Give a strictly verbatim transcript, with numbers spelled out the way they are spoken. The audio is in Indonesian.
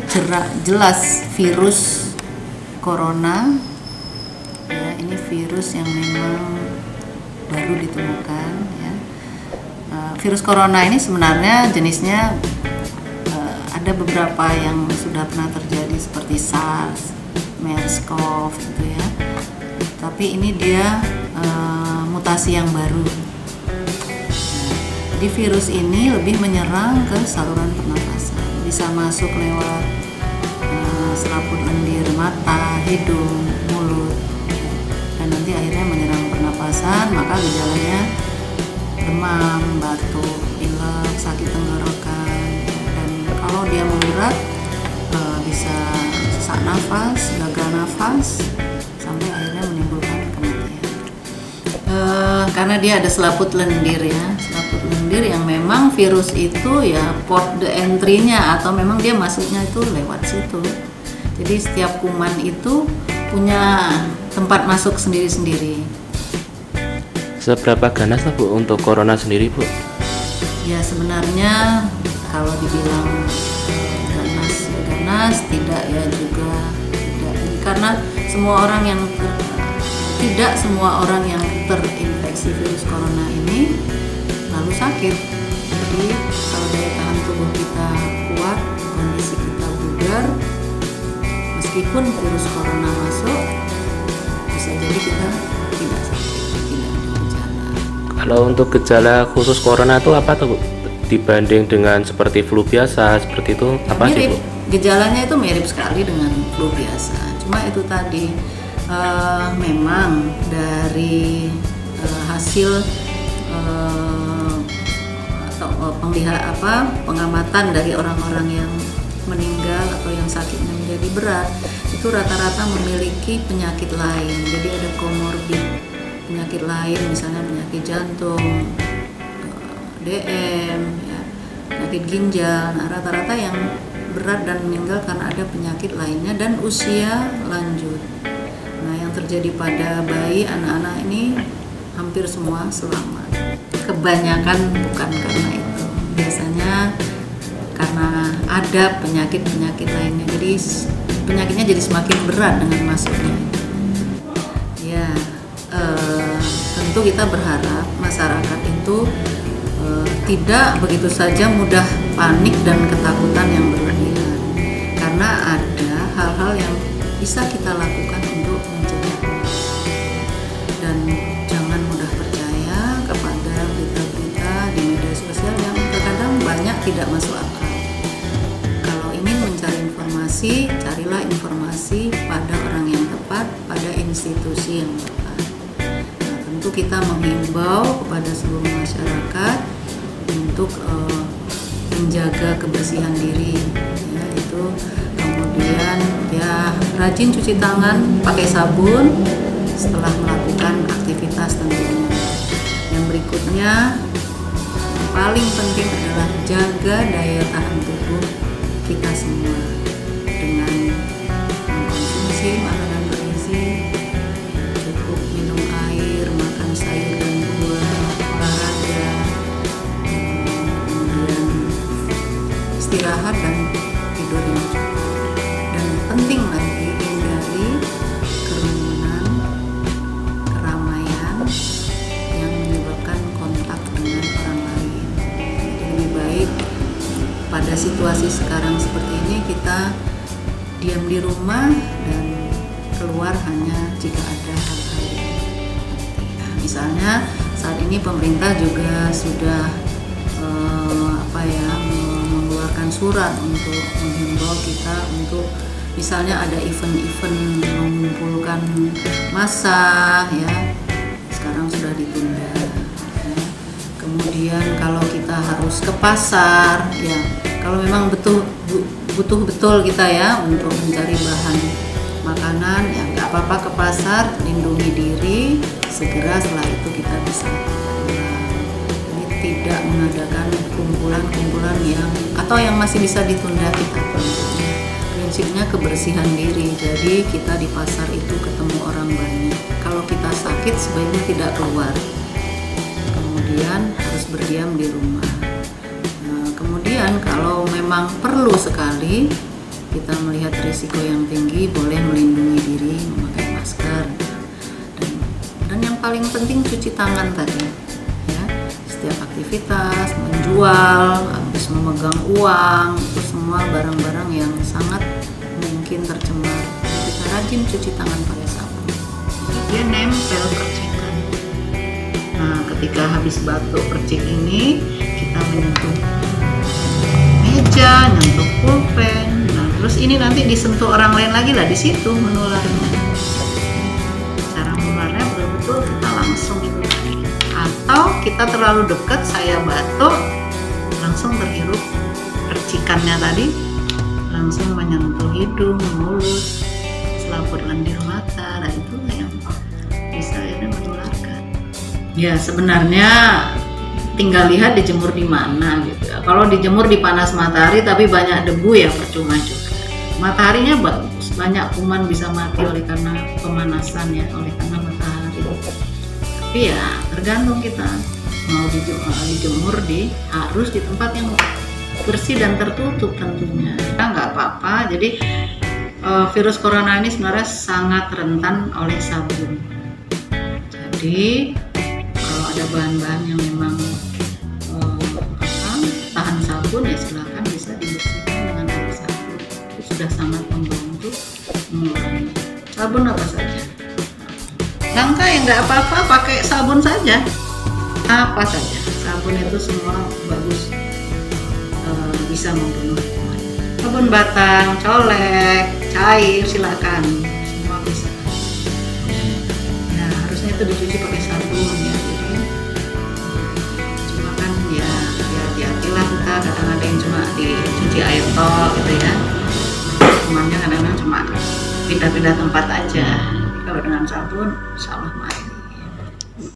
jerak jelas virus corona. Ya, ini virus yang memang baru ditemukan. Ya. Uh, virus corona ini sebenarnya jenisnya uh, ada beberapa yang sudah pernah terjadi seperti SARS, MERS-CoV gitu ya. Tapi ini dia uh, mutasi yang baru. Jadi virus ini lebih menyerang ke saluran pernapasan, bisa masuk lewat uh, selaput lendir mata, hidung, mulut, dan nanti akhirnya menyerang pernapasan. Maka gejalanya demam, batuk, pilek, sakit tenggorokan, dan kalau dia memberat uh, bisa sesak nafas, gagal nafas, sampai akhirnya menimbulkan kematian. Uh, karena dia ada selaput lendir ya, selaput lendir yang memang virus itu ya port the entry-nya atau memang dia masuknya itu lewat situ. Jadi setiap kuman itu punya tempat masuk sendiri-sendiri. Seberapa ganas lah Bu untuk corona sendiri Bu? Ya sebenarnya kalau dibilang ganas ya ganas, tidak ya juga tidak. Karena semua orang yang ter, tidak semua orang yang terinfeksi virus corona ini lalu sakit. Jadi kalau daya tahan tubuh kita kuat, kondisi kita bugar, meskipun virus corona masuk, bisa jadi kita tidak sakit, tidak ada gejala. Kalau untuk gejala khusus corona itu apa tuh Bu? Dibanding dengan seperti flu biasa seperti itu apa mirip, sih Bu? Gejalanya itu mirip sekali dengan flu biasa. Cuma itu tadi uh, memang dari uh, hasil uh, atau uh, penglihat apa pengamatan dari orang-orang yang meninggal atau yang sakitnya menjadi berat, itu rata-rata memiliki penyakit lain. Jadi ada komorbid penyakit lain, misalnya penyakit jantung, D M, ya, penyakit ginjal. Nah, rata-rata yang berat dan meninggal karena ada penyakit lainnya dan usia lanjut. Nah, yang terjadi pada bayi, anak-anak ini hampir semua selamat. Kebanyakan bukan karena itu. Biasanya karena ada penyakit-penyakit lainnya. Jadi penyakitnya jadi semakin berat dengan masuknya. Ya, eh, tentu kita berharap masyarakat itu eh, tidak begitu saja mudah panik dan ketakutan yang berlebihan. Karena ada hal-hal yang bisa kita lakukan untuk mencegahnya. Dan jangan mudah percaya kepada berita-berita di media sosial yang terkadang banyak tidak masuk akal. Kalau ingin mencari informasi, carilah informasi pada orang yang tepat, pada institusi yang tepat. Nah, tentu kita menghimbau kepada seluruh masyarakat untuk uh, menjaga kebersihan diri, ya, itu kemudian ya rajin cuci tangan pakai sabun setelah melakukan aktivitas tentunya. Yang berikutnya yang paling penting adalah jaga daya tahan tubuh kita semua dengan mengkonsumsi makanan bergizi, cukup minum air, makan sayur dan buah, olahraga, kemudian istirahat dan tidur yang cukup. Dan penting lagi hindari kerumunan, keramaian yang menyebabkan kontak dengan orang lain. Jadi lebih baik pada situasi sekarang seperti ini kita diam di rumah dan keluar hanya jika ada hal-hal yang nah, misalnya saat ini pemerintah juga sudah eh, apa ya mengeluarkan surat untuk menghimbau kita untuk misalnya ada event-event mengumpulkan massa ya, sekarang sudah ditunda ya. Kemudian kalau kita harus ke pasar ya, kalau memang betul butuh betul kita ya untuk mencari bahan makanan ya nggak apa-apa ke pasar, lindungi diri, segera setelah itu kita bisa pulang. Jadi tidak mengadakan kumpulan-kumpulan yang atau yang masih bisa ditunda kita tentunya. Prinsipnya kebersihan diri. Jadi kita di pasar itu ketemu orang banyak. Kalau kita sakit sebaiknya tidak keluar. Kemudian harus berdiam di rumah. Nah, kemudian kalau memang perlu sekali kita melihat risiko yang tinggi, boleh melindungi diri memakai masker. Dan, dan yang paling penting cuci tangan tadi, ya. Setiap aktivitas, menjual, habis memegang uang, itu semua barang-barang yang sangat mungkin tercemar. Kita rajin cuci tangan pakai sabun. Dia nempel percikan. Nah, ketika habis batuk percik ini, kita menyentuh meja, nyentuh pulpen. Nah, terus ini nanti disentuh orang lain lagi lah, di situ menularnya. Cara menularnya betul-betul kita langsung itu tadi. Atau kita terlalu dekat, saya batuk, langsung terhirup percikannya tadi, langsung menyentuh hidung, mulut, selaput lendir mata. Nah, itu yang bisa ini menularkan. Ya, sebenarnya tinggal lihat dijemur di mana gitu ya. Kalau dijemur di panas matahari tapi banyak debu ya percuma juga. Mataharinya bagus, banyak kuman bisa mati oleh karena pemanasan ya, oleh karena matahari. Tapi ya tergantung kita mau dijemur, dijemur di harus di tempat yang bersih dan tertutup tentunya. Kita nggak apa-apa. Jadi uh, virus corona ini sebenarnya sangat rentan oleh sabun. Jadi kalau ada bahan-bahan yang memang tahan sabun ya silakan bisa dibersihkan dengan air sabun. Itu sudah sangat membantu mengurangi. Sabun apa saja. Langka ya nggak apa-apa, pakai sabun saja. Apa saja. Sabun itu semua bagus, e, bisa membunuh kuman. Sabun batang, colek, cair silakan, semua bisa. Nah harusnya itu dicuci pakai sabun ya. Jadi cuma kan ya hati-hatilah kita, kadang ada yang cuma dicuci air tok gitu ya, kumannya kadang-kadang cuma pindah-pindah tempat aja. Kalau dengan sabun insya Allah mati.